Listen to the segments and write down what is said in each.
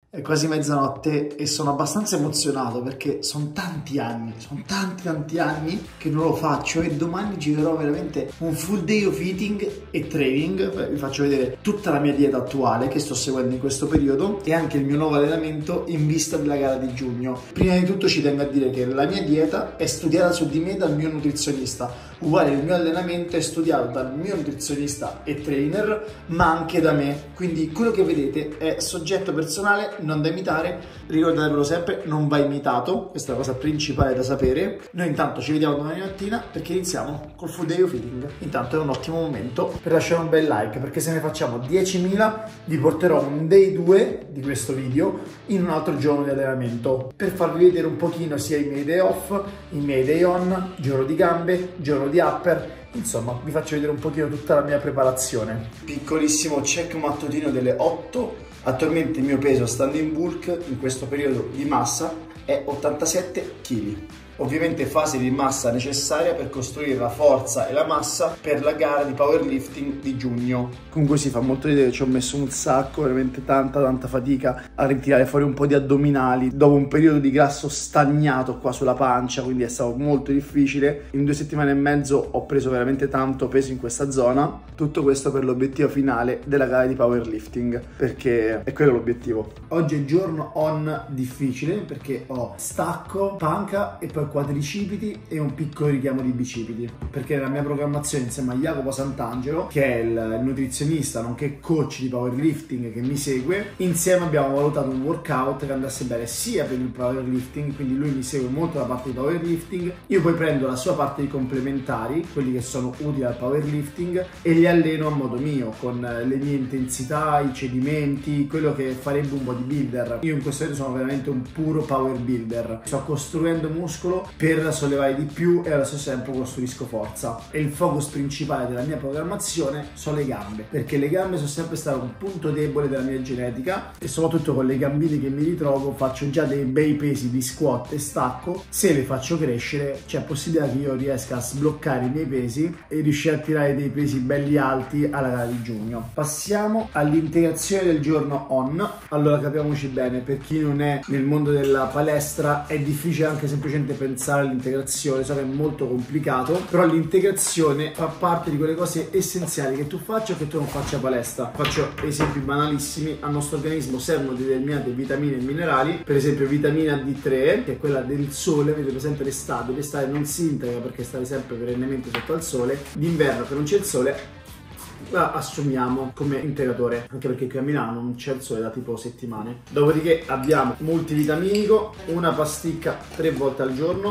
È quasi mezzanotte e sono abbastanza emozionato perché sono tanti anni che non lo faccio e domani girerò veramente un full day of eating e training. Vi faccio vedere tutta la mia dieta attuale che sto seguendo in questo periodo e anche il mio nuovo allenamento in vista della gara di giugno. Prima di tutto ci tengo a dire che la mia dieta è studiata su di me dal mio nutrizionista, uguale il mio allenamento è studiato dal mio nutrizionista e trainer, ma anche da me, quindi quello che vedete è soggetto personale, non da imitare. Ricordatevelo sempre, non va imitato, questa è la cosa principale da sapere. Noi intanto ci vediamo domani mattina perché iniziamo col full day of eating. Intanto è un ottimo momento per lasciare un bel like, perché se ne facciamo 10.000 vi porterò un day 2 di questo video in un altro giorno di allenamento per farvi vedere un pochino sia i miei day off, i miei day on, giorno di gambe, giorno di upper. Insomma, vi faccio vedere un pochino tutta la mia preparazione. Piccolissimo check mattutino delle 8. Attualmente il mio peso standing bulk in questo periodo di massa è 87 kg. Ovviamente fase di massa necessaria per costruire la forza e la massa per la gara di powerlifting di giugno. Comunque si fa molto ridere, ci ho messo un sacco, veramente tanta fatica a ritirare fuori un po' di addominali dopo un periodo di grasso stagnato qua sulla pancia, quindi è stato molto difficile. In 2 settimane e mezzo ho preso veramente tanto peso in questa zona. Tutto questo per l'obiettivo finale della gara di powerlifting, perché è quello l'obiettivo. Oggi è giorno on difficile perché ho stacco, panca e poi quadricipiti e un piccolo richiamo di bicipiti, perché nella mia programmazione insieme a Jacopo Sant'Angelo, che è il nutrizionista nonché coach di powerlifting che mi segue, insieme abbiamo valutato un workout che andasse bene sia per il powerlifting, quindi lui mi segue molto la parte di powerlifting, io poi prendo la sua parte di complementari, quelli che sono utili al powerlifting, e li alleno a modo mio, con le mie intensità, i cedimenti, quello che farebbe un bodybuilder. Io in questo momento sono veramente un puro power builder, sto costruendo muscolo per sollevare di più e allo stesso tempo costruisco forza, e il focus principale della mia programmazione sono le gambe, perché le gambe sono sempre stato un punto debole della mia genetica e soprattutto con le gambine che mi ritrovo faccio già dei bei pesi di squat e stacco. Se le faccio crescere c'è possibilità che io riesca a sbloccare i miei pesi e riuscire a tirare dei pesi belli alti alla gara di giugno. Passiamo all'integrazione del giorno on. Allora, capiamoci bene, per chi non è nel mondo della palestra è difficile anche semplicemente pensare all'integrazione, so che è molto complicato, però l'integrazione fa parte di quelle cose essenziali che tu faccia o che tu non faccia palestra. Faccio esempi banalissimi: al nostro organismo servono determinate vitamine e minerali, per esempio vitamina D3 che è quella del sole, avete presente l'estate non si integra perché state sempre perennemente sotto al sole, d'inverno che non c'è il sole la assumiamo come integratore, anche perché qui a Milano non c'è il sole da tipo settimane. Dopodiché abbiamo multivitaminico, una pasticca 3 volte al giorno,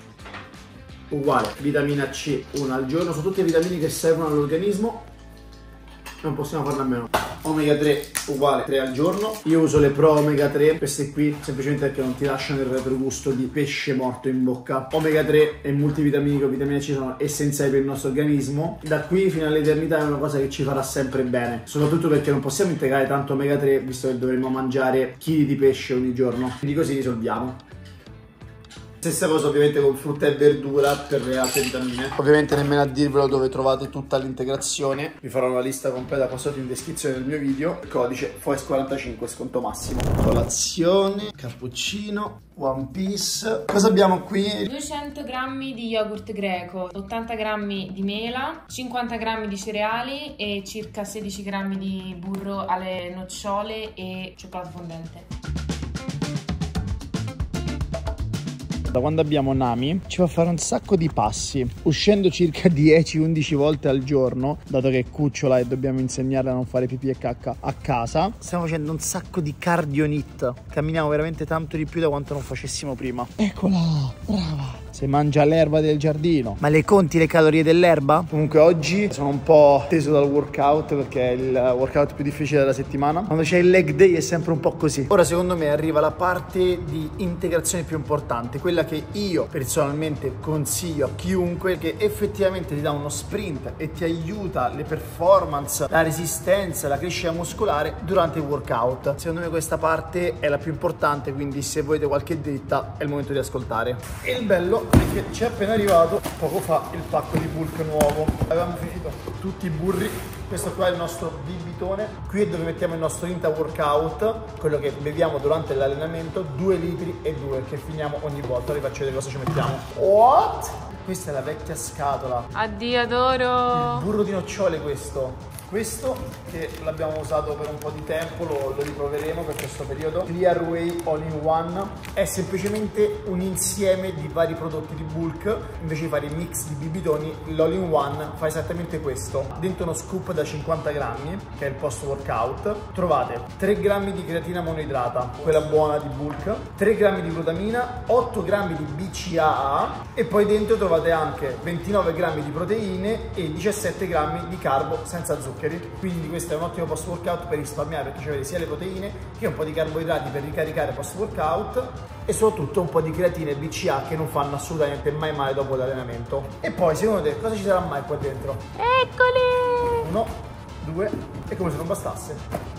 uguale vitamina C una al giorno, sono tutte vitamine che servono all'organismo, non possiamo farne a meno. Omega 3 uguale 3 al giorno. Io uso le Pro Omega 3, queste qui semplicemente perché non ti lasciano il retrogusto di pesce morto in bocca. Omega 3 e multivitaminico, vitamina C sono essenziali per il nostro organismo. Da qui fino all'eternità è una cosa che ci farà sempre bene, soprattutto perché non possiamo integrare tanto omega 3 visto che dovremmo mangiare chili di pesce ogni giorno, quindi così risolviamo. Stessa cosa ovviamente con frutta e verdura per le altre vitamine. Ovviamente nemmeno a dirvelo dove trovate tutta l'integrazione, vi farò una lista completa qua sotto in descrizione del mio video. Il codice FOES45 sconto massimo. Colazione, cappuccino, One Piece. Cosa abbiamo qui? 200 grammi di yogurt greco, 80 grammi di mela, 50 grammi di cereali e circa 16 grammi di burro alle nocciole e cioccolato fondente. Da quando abbiamo Nami ci fa fare un sacco di passi, uscendo circa 10-11 volte al giorno, dato che è cucciola e dobbiamo insegnarle a non fare pipì e cacca a casa. Stiamo facendo un sacco di cardio NEAT, camminiamo veramente tanto di più da quanto non facessimo prima. Eccola, brava! Se mangia l'erba del giardino. Ma le conti le calorie dell'erba? Comunque oggi sono un po' teso dal workout perché è il workout più difficile della settimana. Quando c'è il leg day è sempre un po' così. Ora secondo me arriva la parte di integrazione più importante, quella che io personalmente consiglio a chiunque, che effettivamente ti dà uno sprint e ti aiuta le performance, la resistenza, la crescita muscolare durante il workout. Secondo me questa parte è la più importante, quindi se volete qualche dritta è il momento di ascoltare. E il bello perché ci è appena arrivato poco fa il pacco di bulk nuovo. Avevamo finito tutti i burri Questo qua è il nostro bibitone, qui è dove mettiamo il nostro intra-workout, quello che beviamo durante l'allenamento, 2 litri e 2 che finiamo ogni volta. Vi faccio vedere cosa ci mettiamo. What? Questa è la vecchia scatola. Addio, adoro. Il burro di nocciole questo. Questo che l'abbiamo usato per un po' di tempo, lo riproveremo per questo periodo. Clearway All-in-One è semplicemente un insieme di vari prodotti di bulk. Invece di fare il mix di bibitoni, l'All-in-One fa esattamente questo. Dentro uno scoop da 50 grammi, che è il post workout, trovate 3 grammi di creatina monoidrata, quella buona di bulk, 3 grammi di glutamina, 8 grammi di BCAA e poi dentro trovate anche 29 grammi di proteine e 17 grammi di carbo senza zuccheri. Quindi questo è un ottimo post workout per risparmiare, perché avete sia le proteine che un po' di carboidrati per ricaricare post workout e soprattutto un po' di creatina e BCA che non fanno assolutamente mai male dopo l'allenamento. E poi secondo te cosa ci sarà mai qua dentro? Eccoli! 1, 2 e come se non bastasse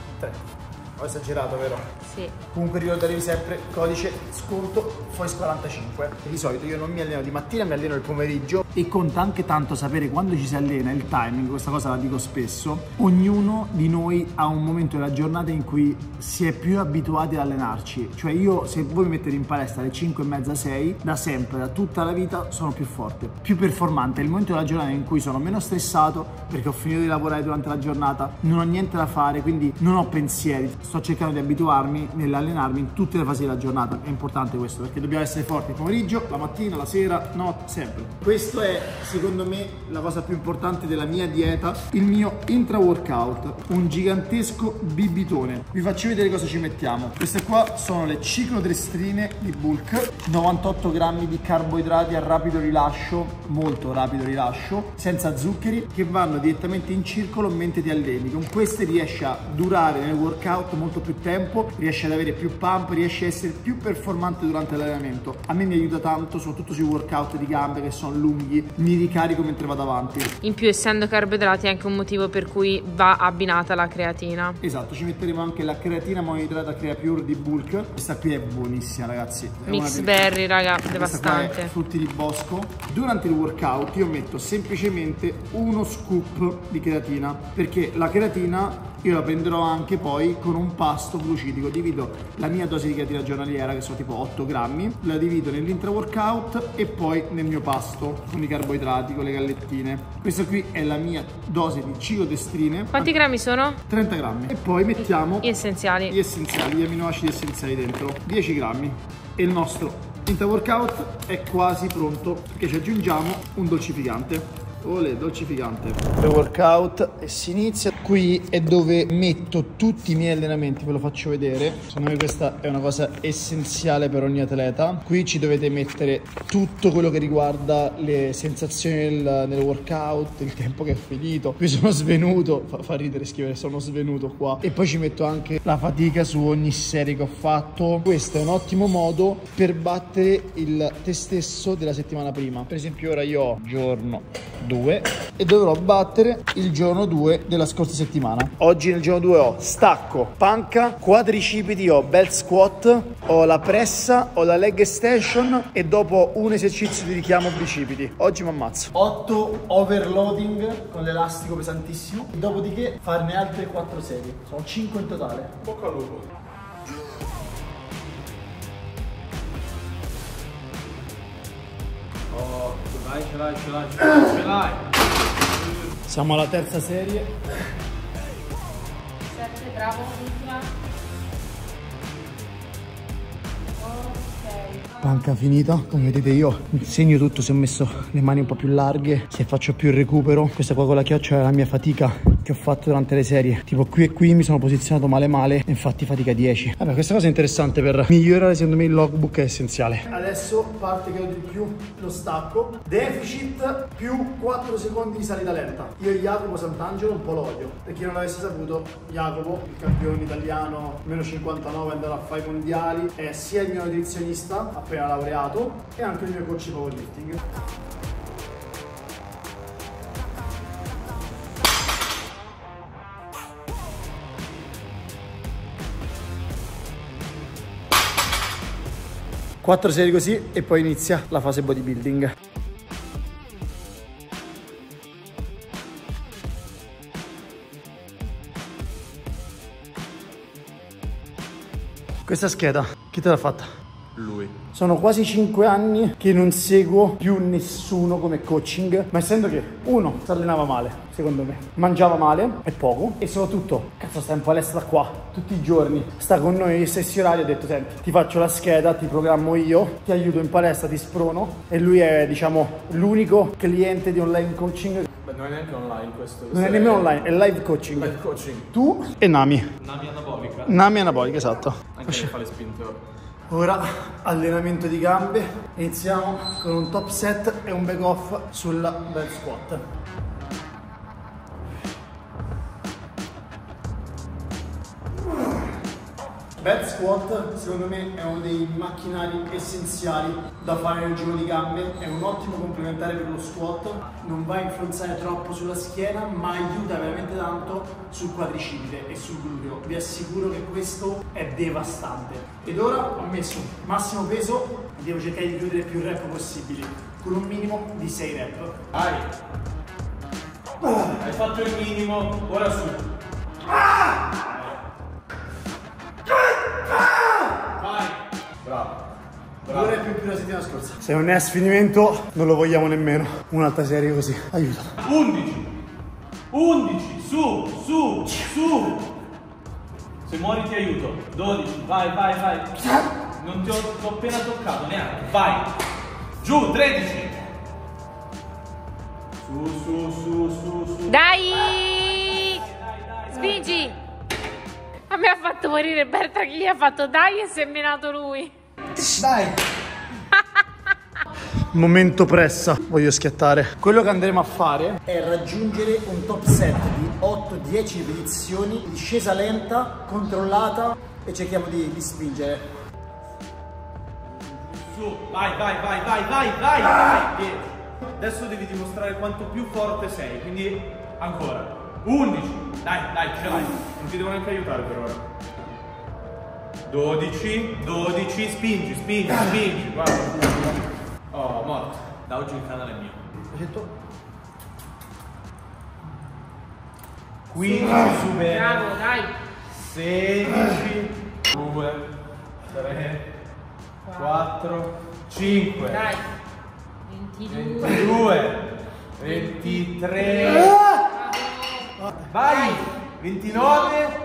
3. Ho esagerato, vero? Sì. Comunque ricordatevi sempre codice sconto FOIS45. Di solito io non mi alleno di mattina, mi alleno il pomeriggio e conta anche tanto sapere quando ci si allena, il timing, questa cosa la dico spesso. Ognuno di noi ha un momento della giornata in cui si è più abituati ad allenarci. Cioè io, se voi mi mettete in palestra alle 5 e mezza, 6, da sempre, da tutta la vita sono più forte, più performante. È il momento della giornata in cui sono meno stressato perché ho finito di lavorare durante la giornata, non ho niente da fare, quindi non ho pensieri. Sto cercando di abituarmi nell'allenarmi in tutte le fasi della giornata. È importante questo perché dobbiamo essere forti il pomeriggio, la mattina, la sera, no, sempre. Questo è secondo me la cosa più importante della mia dieta, il mio intra workout, un gigantesco bibitone. Vi faccio vedere cosa ci mettiamo. Queste qua sono le ciclodextrine di bulk, 98 grammi di carboidrati a rapido rilascio, molto rapido rilascio, senza zuccheri, che vanno direttamente in circolo mentre ti alleni. Con queste riesci a durare nel workout molto più tempo, riesci ad avere più pump, riesci a essere più performante durante l'allenamento. A me mi aiuta tanto, soprattutto sui workout di gambe che sono lunghi, mi ricarico mentre vado avanti. In più, essendo carboidrati, è anche un motivo per cui va abbinata la creatina. Esatto, ci metteremo anche la creatina monoidrata Creapure di bulk. Questa qui è buonissima, ragazzi. È Mix berry, raga, devastante. Frutti di bosco. Durante il workout io metto semplicemente uno scoop di creatina, perché la creatina io la prenderò anche poi con un pasto glucidico. Divido la mia dose di creatina giornaliera, che sono tipo 8 grammi, la divido nell'intra workout e poi nel mio pasto con i carboidrati, con le gallettine. Questa qui è la mia dose di ciclodextrine. Quanti grammi sono? 30 grammi. E poi mettiamo gli essenziali, gli amminoacidi essenziali dentro, 10 grammi. E il nostro intra workout è quasi pronto, perché ci aggiungiamo un dolcificante. Olè, dolcificante. Il workout e si inizia. Qui è dove metto tutti i miei allenamenti, ve lo faccio vedere. Secondo me questa è una cosa essenziale per ogni atleta. Qui ci dovete mettere tutto quello che riguarda le sensazioni nel workout, il tempo che è finito. Qui sono svenuto, fa ridere scrivere sono svenuto qua. E poi ci metto anche la fatica su ogni serie che ho fatto. Questo è un ottimo modo per battere il te stesso della settimana prima. Per esempio ora io ho giorno 2 e dovrò battere il giorno 2 della scorsa settimana. Oggi nel giorno 2 ho stacco, panca, quadricipiti, ho belt squat, ho la pressa, ho la leg extension e dopo un esercizio di richiamo bicipiti. Oggi mi ammazzo. 8 overloading con l'elastico pesantissimo, dopodiché farne altre 4 serie. Sono 5 in totale. Bocca al lupo. Oh, ce l'hai. Siamo alla terza serie. 7, bravo, ultima. Ok. Panca finita, come vedete io segno tutto se ho messo le mani un po' più larghe, se faccio più il recupero. Questa qua con la chioccia è la mia fatica che ho fatto durante le serie, tipo qui e qui mi sono posizionato male, infatti fatica 10. Vabbè, questa cosa è interessante per migliorare, secondo me il logbook è essenziale. Adesso parte credo di più lo stacco, deficit più 4 secondi di salita lenta. Io Jacopo Sant'Angelo un po' lo odio, per chi non l'avesse saputo, Jacopo, il campione italiano meno 59, andrà a fare i mondiali, è sia il mio nutrizionista appena laureato e anche il mio coach di powerlifting. Quattro serie così e poi inizia la fase bodybuilding. Questa scheda, chi te l'ha fatta? Lui. Sono quasi 5 anni che non seguo più nessuno come coaching, ma essendo che uno si allenava male, secondo me, mangiava male e poco, e soprattutto, cazzo, sta in palestra da qua tutti i giorni, sta con noi agli stessi orari, ho detto senti, ti faccio la scheda, ti programmo io, ti aiuto in palestra, ti sprono, e lui è, diciamo, l'unico cliente di online coaching. Beh, non è neanche online questo. Non è nemmeno online, è live coaching. Live coaching. Tu e Nami. Nami anabolica. Nami anabolica, esatto. Anche lei fa le spinte ora. Ora allenamento di gambe, iniziamo con un top set e un back off sulla bell squat. Bell squat secondo me è uno dei macchinari essenziali da fare nel giro di gambe, è un ottimo complementare per lo squat, non va a influenzare troppo sulla schiena ma aiuta veramente tanto sul quadricipite e sul gluteo, vi assicuro che questo è devastante. Ed ora ho messo massimo peso, devo cercare di chiudere più rep possibili con un minimo di 6 rep. Vai. Hai fatto il minimo, ora su. Vai. Bravo. Due rep in più la settimana scorsa. Se non è a sfinimento non lo vogliamo nemmeno. Un'altra serie così, aiuto. 11. 11. Su. Se muori ti aiuto. 12. Vai. Non ti ho appena toccato neanche. Vai. Giù. 13. Su. Dai! Spingi! A me ha fatto morire Berta che gli ha fatto dai e si è menato lui. Dai! Momento pressa, voglio schiattare. Quello che andremo a fare è raggiungere un top set di 8-10 ripetizioni, discesa lenta, controllata e cerchiamo di spingere. Su. Vai. Adesso devi dimostrare quanto più forte sei, quindi ancora. 11. Dai, ce l'hai. Non ti devo neanche aiutare per ora. 12. Spingi. Guarda. Oh, morto. Da oggi il canale è mio. 15 su bene. Bravo, dai. 16. 2. 3. 4. 5. Dai. 22. 22. 23. Vai! 29.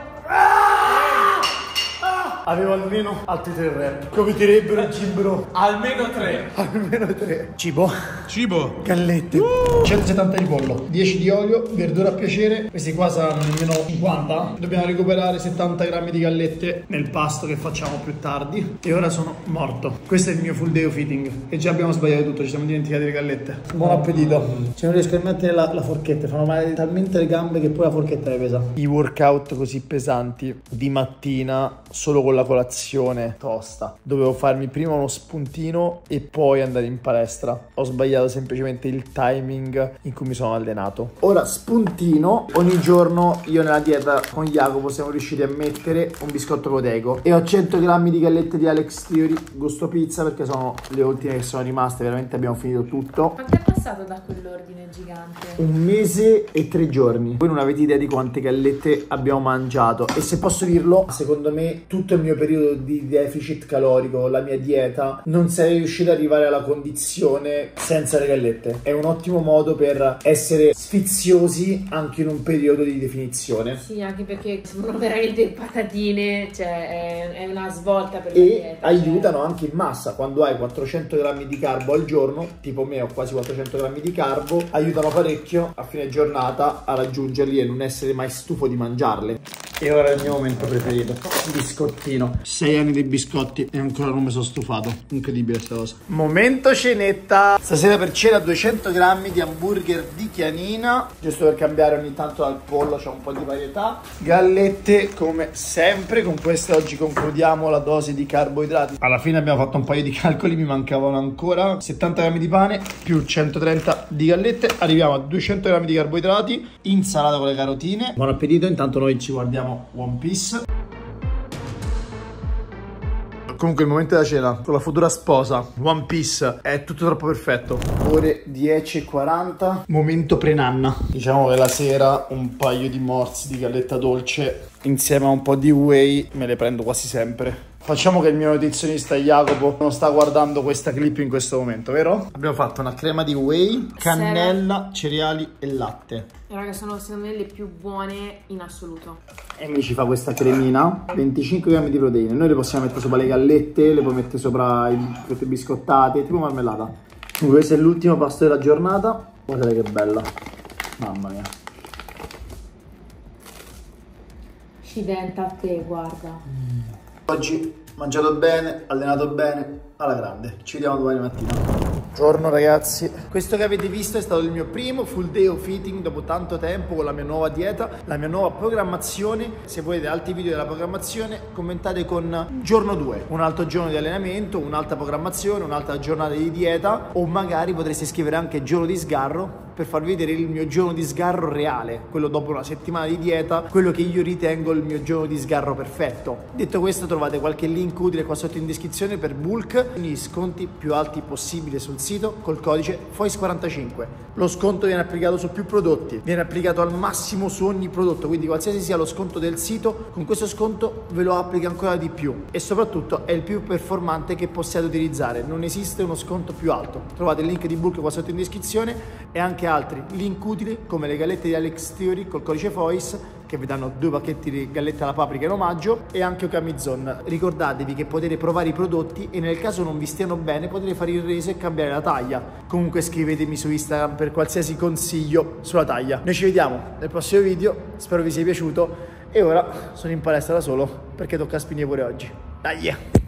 Avevo almeno altri 3 rep. Come direbbero i Gimbro. Almeno 3. Almeno 3. Cibo. Cibo. Gallette. 170 di pollo, 10 di olio, verdura a piacere. Questi qua saranno almeno 50. Dobbiamo recuperare 70 grammi di gallette nel pasto che facciamo più tardi. E ora sono morto. Questo è il mio full day of eating. E già abbiamo sbagliato tutto, ci siamo dimenticati le gallette. Buon appetito. Se non riesco a mettere la forchetta, fanno male talmente le gambe che poi la forchetta le pesa. I workout così pesanti di mattina solo con la colazione tosta. Dovevo farmi prima uno spuntino e poi andare in palestra. Ho sbagliato semplicemente il timing in cui mi sono allenato. Ora spuntino. Ogni giorno io nella dieta con Jacopo siamo riusciti a mettere un biscotto proteico e ho 100 grammi di gallette di Alex Theory gusto pizza perché sono le ultime che sono rimaste. Veramente abbiamo finito tutto. Quanto è passato da quell'ordine gigante? 1 mese e 3 giorni. Voi non avete idea di quante gallette abbiamo mangiato. E se posso dirlo, secondo me tutto il mio periodo di deficit calorico, la mia dieta, non sarei riuscito ad arrivare alla condizione senza le gallette. È un ottimo modo per essere sfiziosi anche in un periodo di definizione. Sì, anche perché sono veramente patatine, cioè è una svolta per la dieta. E aiutano anche in massa. Quando hai 400 grammi di carbo al giorno, tipo me ho quasi 400 grammi di carbo, aiutano parecchio a fine giornata a raggiungerli e non essere mai stufo di mangiarle. E ora è il mio momento preferito, biscottino. 6 anni di biscotti e ancora non mi sono stufato. Incredibile questa cosa. Momento cenetta. Stasera per cena 200 grammi di hamburger di Chianina, giusto per cambiare ogni tanto dal pollo, c'è un po' di varietà. Gallette come sempre. Con queste oggi concludiamo la dose di carboidrati. Alla fine abbiamo fatto un paio di calcoli, mi mancavano ancora 70 grammi di pane più 130 di gallette. Arriviamo a 200 grammi di carboidrati, insalata con le carotine. Buon appetito, intanto noi ci guardiamo One Piece. Comunque il momento della cena con la futura sposa, One Piece, è tutto troppo perfetto. Ore 10:40, momento pre-nanna. Diciamo che la sera un paio di morsi di galletta dolce insieme a un po' di whey me le prendo quasi sempre. Facciamo che il mio nutrizionista Jacopo non sta guardando questa clip in questo momento, vero? Abbiamo fatto una crema di whey, cannella, cereali e latte. Raga, sono secondo me le più buone in assoluto. Emily ci fa questa cremina, 25 grammi di proteine. Noi le possiamo mettere sopra le gallette, le puoi mettere sopra i fette biscottate, tipo marmellata. Comunque questo è l'ultimo pasto della giornata. Guardate che bella, mamma mia. Accidenti a te, guarda. Oggi mangiato bene, allenato bene, alla grande. Ci vediamo domani mattina. Buongiorno ragazzi, questo che avete visto è stato il mio primo full day of eating dopo tanto tempo con la mia nuova dieta, la mia nuova programmazione. Se volete altri video della programmazione commentate con giorno 2, un altro giorno di allenamento, un'altra programmazione, un'altra giornata di dieta, o magari potreste scrivere anche giorno di sgarro per farvi vedere il mio giorno di sgarro reale, quello dopo una settimana di dieta, quello che io ritengo il mio giorno di sgarro perfetto. Detto questo, trovate qualche link utile qua sotto in descrizione per bulk, gli sconti più alti possibili sul sito col codice FOIS45. Lo sconto viene applicato su più prodotti, viene applicato al massimo su ogni prodotto, quindi qualsiasi sia lo sconto del sito, con questo sconto ve lo applica ancora di più e soprattutto è il più performante che possiate utilizzare, non esiste uno sconto più alto. Trovate il link di bulk qua sotto in descrizione e anche altri link utili come le gallette di Alex Theory col codice FOIS che vi danno 2 pacchetti di gallette alla paprika in omaggio e anche Okamizon. Ricordatevi che potete provare i prodotti e nel caso non vi stiano bene potete fare il reso e cambiare la taglia. Comunque scrivetemi su Instagram per qualsiasi consiglio sulla taglia. Noi ci vediamo nel prossimo video, spero vi sia piaciuto e ora sono in palestra da solo perché tocca spingere pure oggi. Dai!